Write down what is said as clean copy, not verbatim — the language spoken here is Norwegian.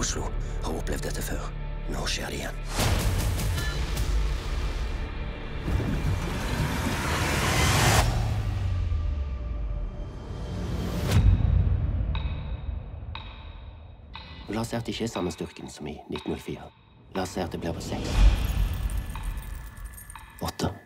Oslo har opplevd dette før. Nå skjer det igjen. La oss si at det ikke er samme styrken som i 1904. La oss si at det blir på 6. 8.